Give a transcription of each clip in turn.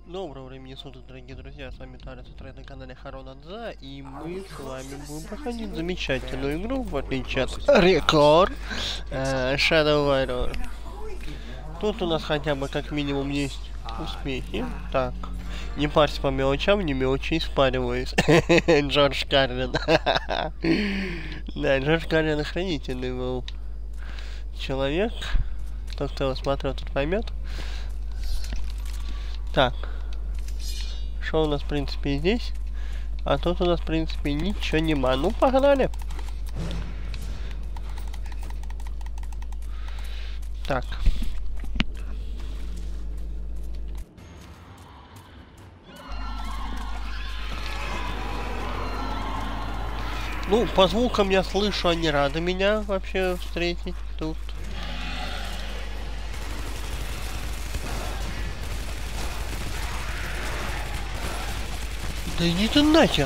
Доброго времени суток, дорогие друзья, с вами Тарис, на канале Харонадза, и мы с вами будем проходить замечательную игру, в отличие от Рекорд, Shadow Warrior. Тут у нас хотя бы как минимум есть успехи. Так, не парься по мелочам, не мелочи испариваюсь. Джордж Карлин. Да, Джордж Карлин охранительный был человек. Тот, кто его смотрел, тут поймет. Так. Что у нас, в принципе, здесь? А тут у нас, в принципе, ничего нема. Ну, погнали. Так. Ну, по звукам я слышу, они рады меня вообще встретить тут. Да иди ты нахер!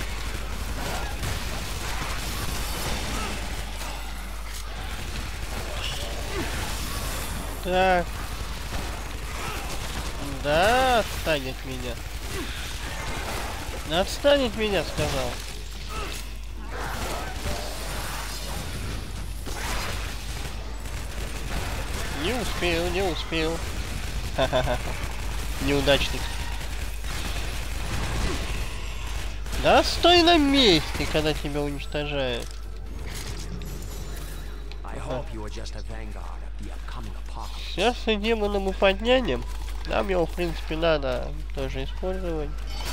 Так. Да, отстань от меня. Отстань от меня, сказал. Не успел, не успел. Ха-ха-ха. Неудачник. Да стой на месте, когда тебя уничтожают. Сейчас и демона мы поднянем. Нам его, в принципе, надо тоже использовать.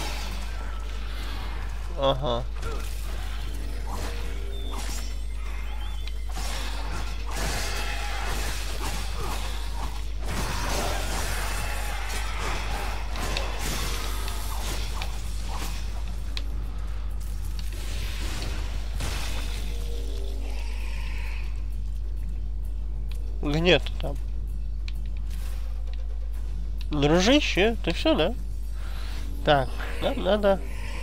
Ага. Где ты там? Дружище, ты все, да? Так, нам надо...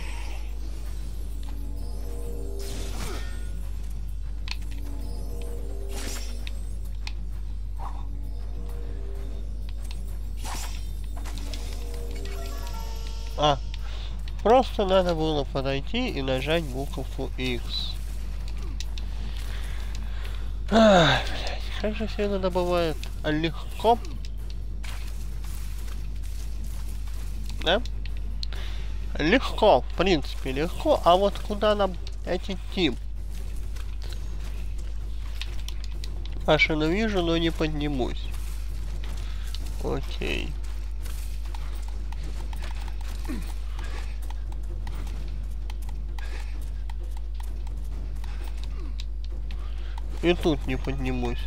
Просто надо было подойти и нажать буковку X. Ай, блядь, как же все это бывает легко. Да? Легко, в принципе, легко. А вот куда нам идти? Машину вижу, но не поднимусь. Окей. И тут не поднимусь.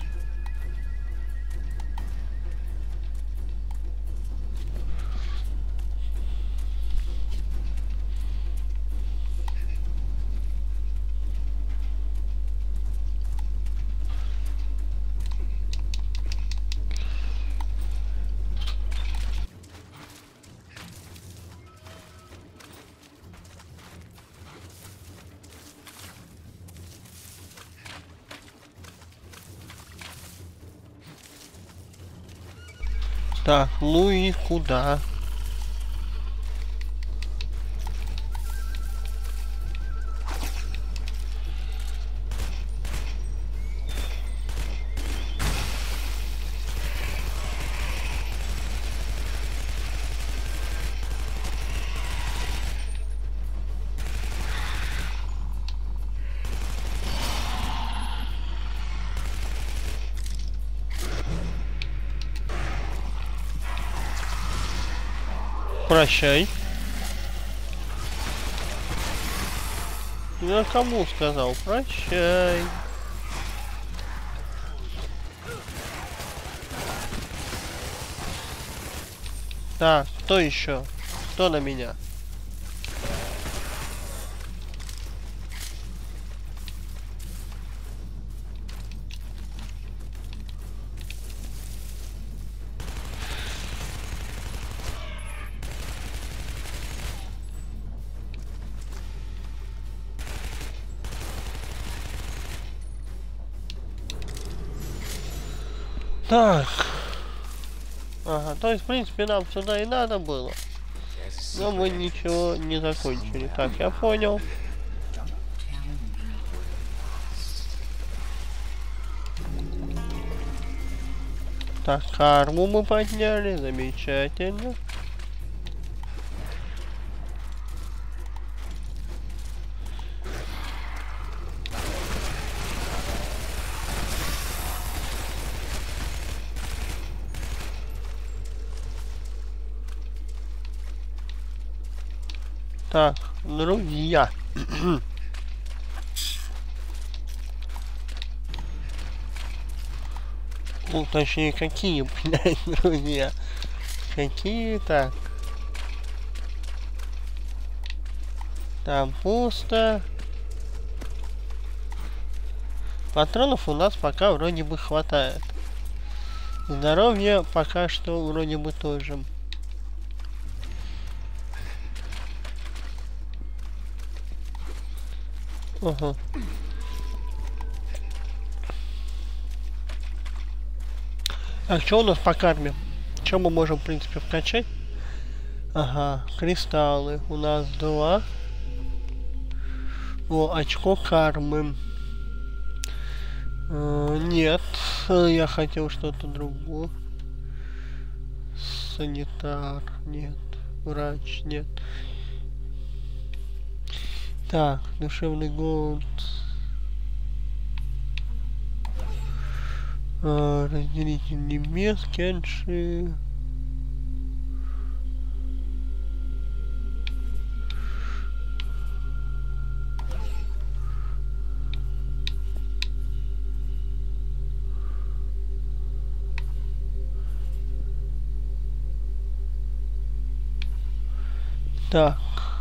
Так, ну и куда? Прощай. Я кому сказал? Прощай. Так, кто еще? Кто на меня? Так. Ага, то есть, в принципе, нам сюда и надо было. Но мы ничего не закончили. Так, я понял. Так, карму мы подняли, замечательно. Так, друзья. Ну, точнее, какие, блядь, друзья? Какие так? Там пусто. Патронов у нас пока вроде бы хватает. Здоровья пока что вроде бы тоже. Ага. А что у нас по карме? Что мы можем, в принципе, вкачать? Ага, кристаллы. У нас 2. О, очко кармы. Нет, я хотел что-то другое. Санитар, нет. Врач, нет. Так, душевный голод. Разделитель небес, кенши. Так.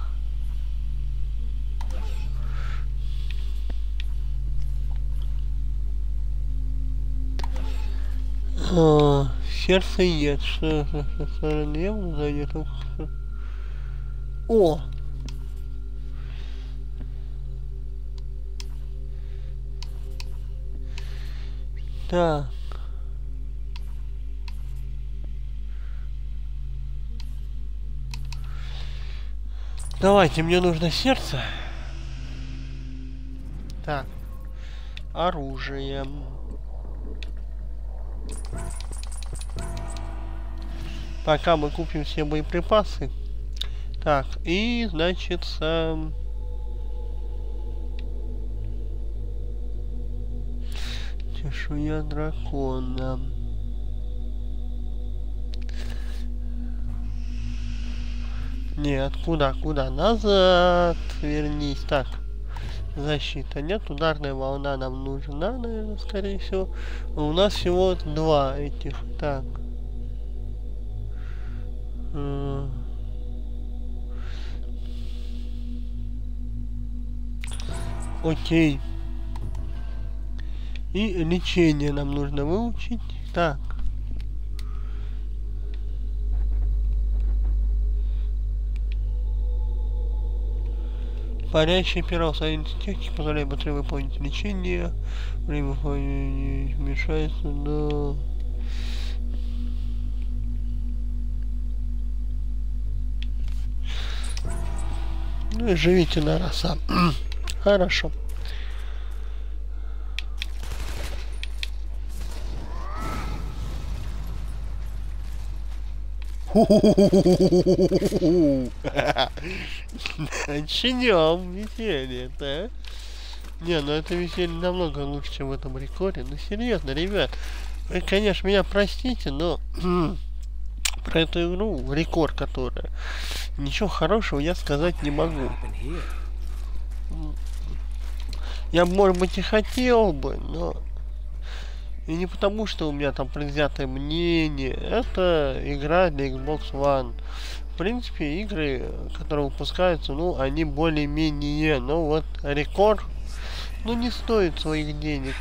Сердце нет. Что со стороны зайдет? О! Так. Давайте, мне нужно сердце. Так. Оружие. Пока мы купим все боеприпасы. Так, и значит... Чешуя дракона. Нет, куда? Назад. Вернись. Так. Защита. Нет, ударная волна нам нужна, наверное, скорее всего. У нас всего 2 этих. Так. Окей. И лечение нам нужно выучить. Так. Парящий пирог техники позволяет быстрее выполнить лечение. Время выполнения вмешается до... Ну и живите на роса. Хорошо. Начнем веселье-то. Не, ну это веселье намного лучше, чем в этом рекорде. Ну серьезно, ребят. Вы, конечно, меня простите, но про эту игру, рекорд которая, ничего хорошего я сказать не могу. Я, может быть, и хотел бы, но... И не потому, что у меня там предвзятое мнение. Это игра для Xbox One. В принципе, игры, которые выпускаются, ну, они более-менее. Но вот рекорд, ну, не стоит своих денег.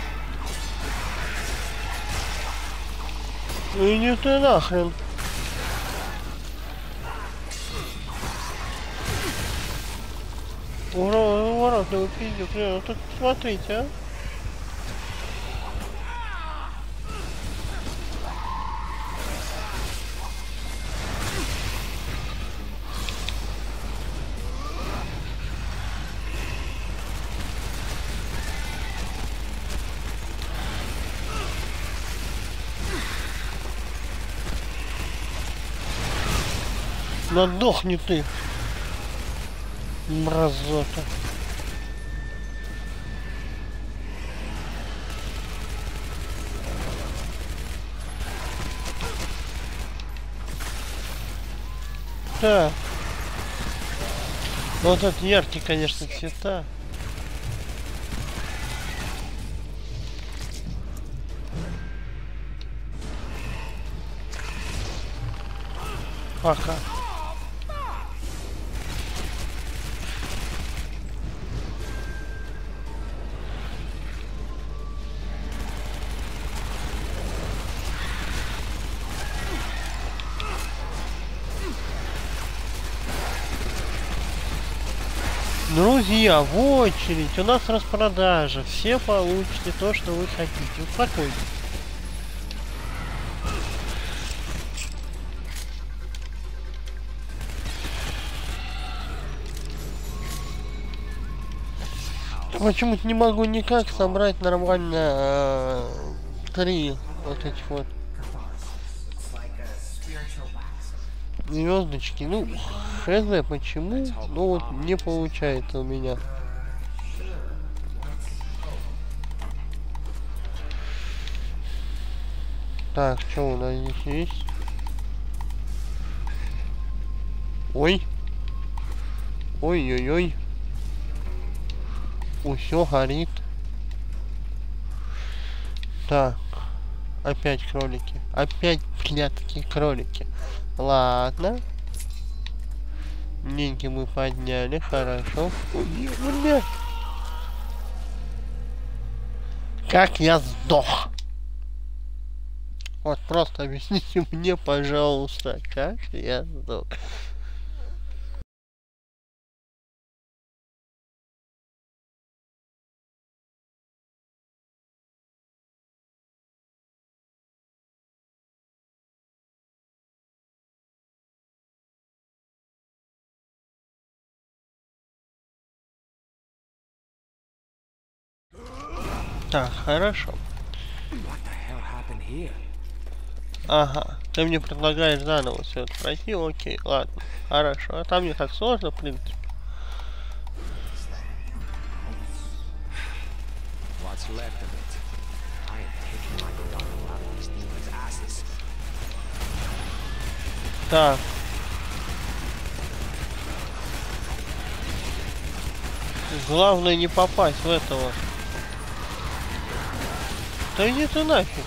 Ну и не ты нахрен. одноразовый пиздюк. Ну тут смотрите, а. Надохни ты, мразота. Да. Вот это яркие, конечно, цвета. Пока. Друзья, в очередь, у нас распродажа, все получите то, что вы хотите. Успокойтесь. Почему-то не могу никак собрать нормально 3 вот этих вот звездочки. Ну, хз почему, но вот не получается у меня. Так, что у нас здесь есть? Ой. Ой-ой-ой. Все горит. Так. Опять кролики. Опять клятки кролики. Ладно. Деньги мы подняли, хорошо. Ой, блядь. Как я сдох? Вот просто объясните мне, пожалуйста, как я сдох. Так, хорошо. Ага, ты мне предлагаешь заново все это пройти, окей, ладно, хорошо. А там не так сложно, в принципе. Так. Главное не попасть в этого. Да иди ты нафиг.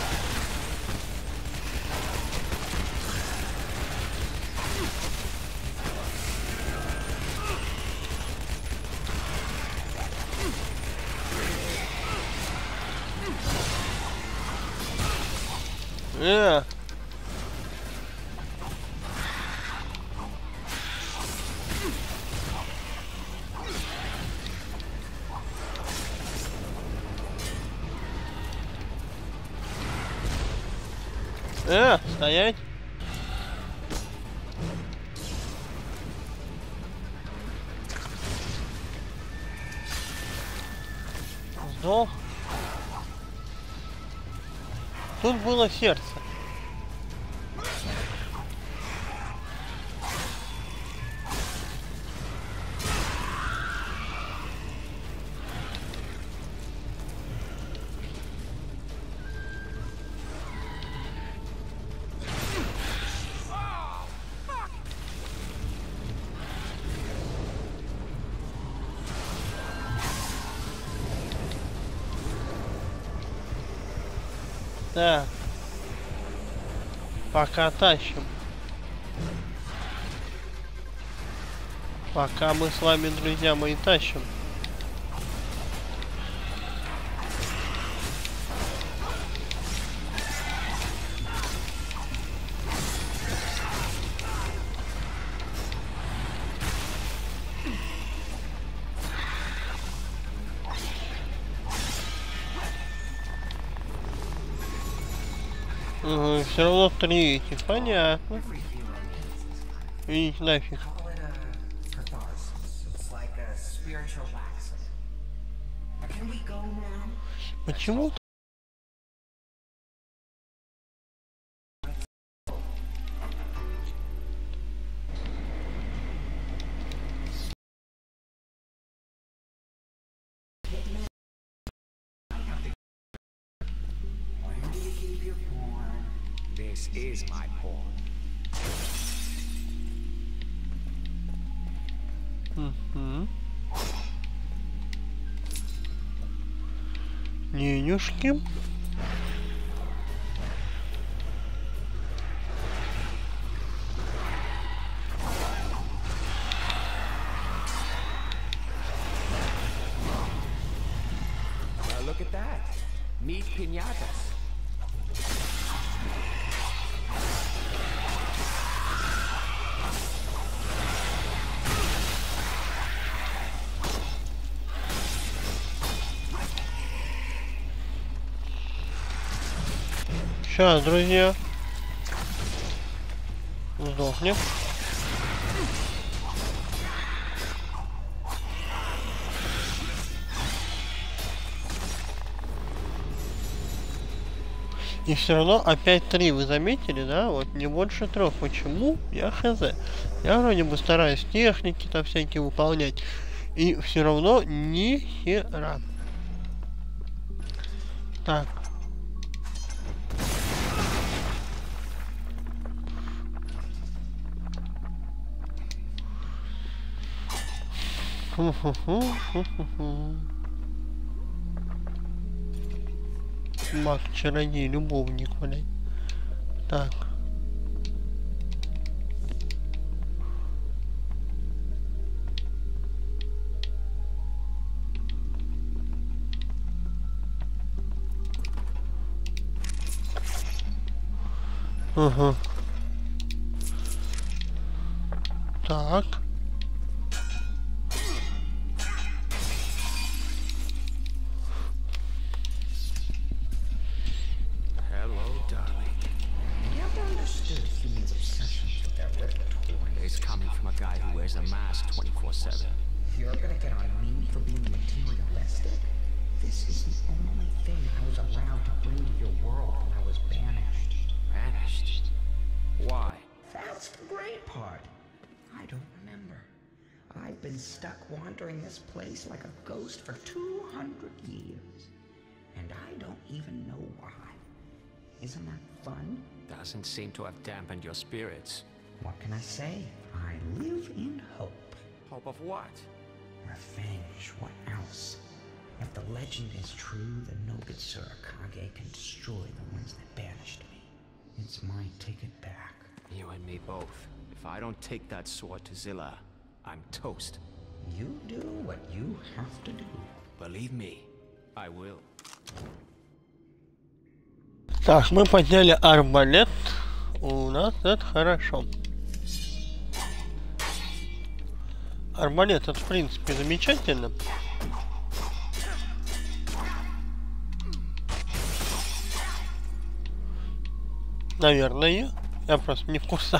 Стоять. Сдох. Тут было сердце. Так. Пока тащим. Пока мы с вами, друзья мои, тащим. Все равно третий, понятно. И нафиг. Почему? This is my porn. Ненюшки. Look at that. Meet piñatas. Сейчас, друзья. Сдохнет. И все равно опять 3, вы заметили, да? Вот не больше 3. Почему? Я хз. Я вроде бы стараюсь техники там всякие выполнять. И все равно ни хера. Так. Маг, чародей, любовник, блядь. Так. Ага. Так. Wears a mask 24/7. You're gonna get on me for being materialistic? This is the only thing I was allowed to bring to your world when I was banished. Banished? Why? That's the great part. I don't remember. I've been stuck wandering this place like a ghost for 200 years. And I don't even know why. Isn't that fun? Doesn't seem to have dampened your spirits. What can I say? I live in hope. Hope of what? Revenge. What else? If the legend is true, then Nobitsu Kage can destroy the ones that banished me. It's my ticket back. You and me both. If I don't take that sword to Zilla, I'm toast. You do what you have to do. Believe me, I will. Так, мы подняли арбалет. У нас это хорошо. Арбалет, это в принципе замечательно. Наверное. Я просто не в курсе.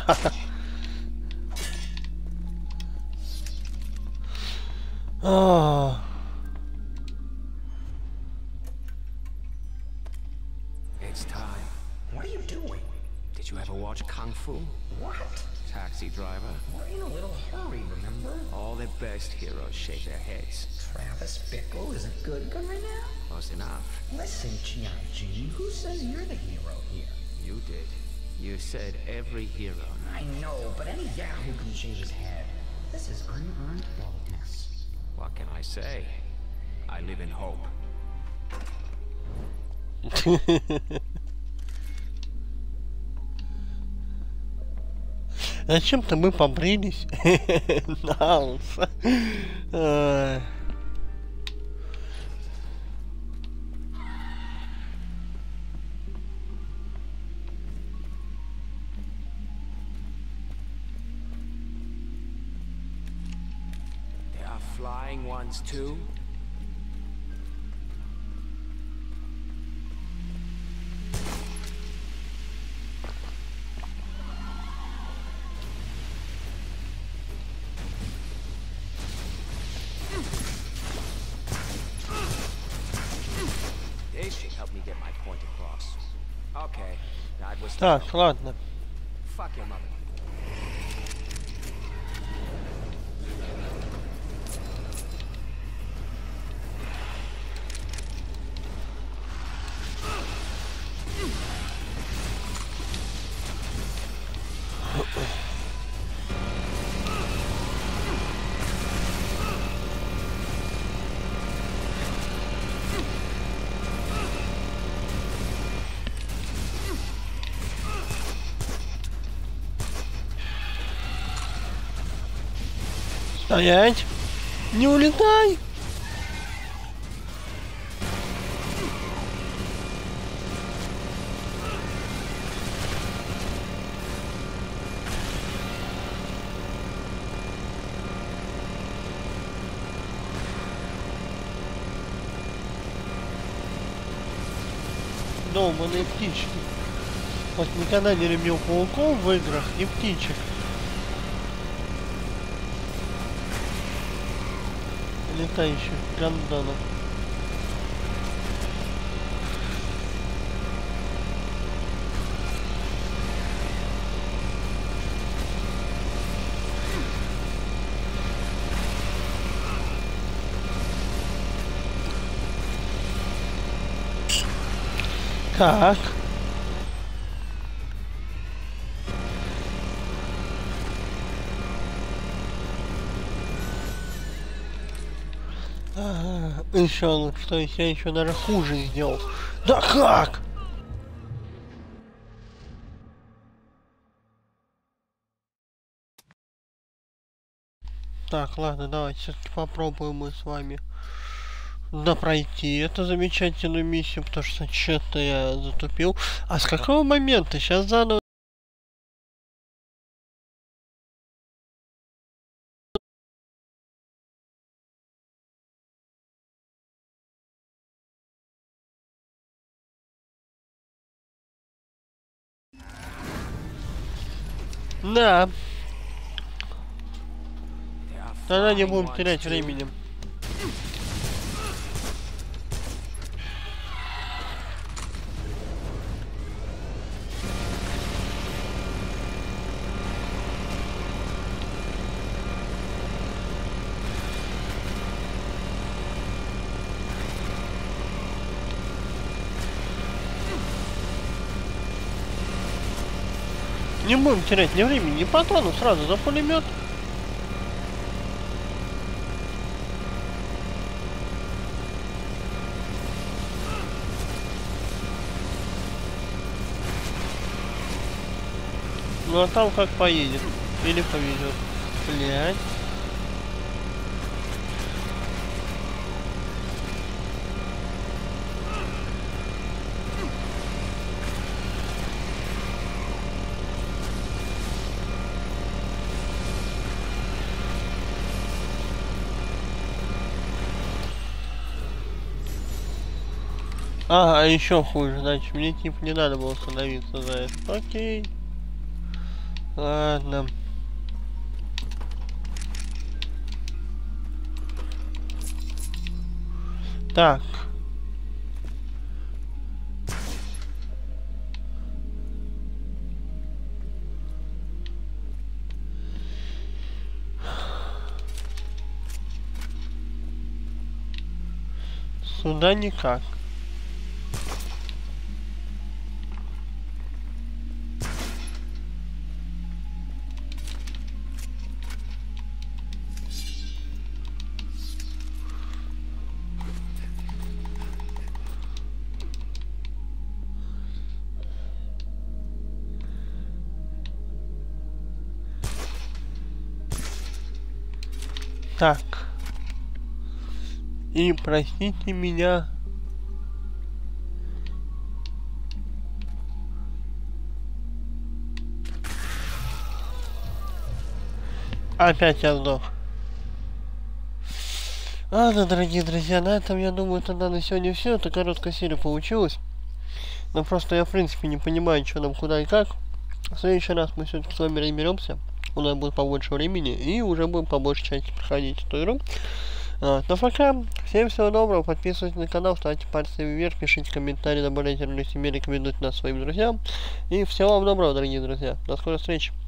It's time. What are you doing? Did you ever watch Kung Fu? What? Taxi Driver? We're in a little hurry, remember? All the best heroes shake their heads. Travis Bickle is a good guy now? Close enough. Listen, Chianji, who says you're the hero here? You did. You said every hero. I know, but any yahoo can shave his head. This is unearned boldness. What can I say? I live in hope. Зачем-то мы побрились на лысо. There are flying ones too. me get my point across. Okay, that was Так, ладно. fuck your mother. Стоять! Не улетай! Долбаные птички. Вот никогда не любил пауков в играх и птичек. Летающих гандонов. Так. Еще, что я еще даже хуже сделал. Да как? Так, ладно, давайте все-таки попробуем мы с вами пройти эту замечательную миссию, потому что что-то я затупил. А с какого момента? Сейчас заново. Да. Тогда не будем терять времени. Не будем терять ни времени, ни патронов, сразу за пулемет. Ну а там как поедет. Или повезет. Блять. Ага, еще хуже, значит, мне типа не надо было становиться за это. Окей. Ладно. Так. Сюда никак. Так. И простите меня. Опять я сдох. Ладно, дорогие друзья, на этом, я думаю, тогда на сегодня все. Это короткая серия получилась. Но просто я, в принципе, не понимаю, что нам, куда и как. В следующий раз мы все-таки с вами разберемся. У нас будет побольше времени, и уже будем побольше части проходить эту игру. Ну пока. Всем всего доброго. Подписывайтесь на канал, ставьте пальцы вверх, пишите комментарии, добавляйте ролик себе, рекомендуйте нас своим друзьям. И всего вам доброго, дорогие друзья. До скорой встречи.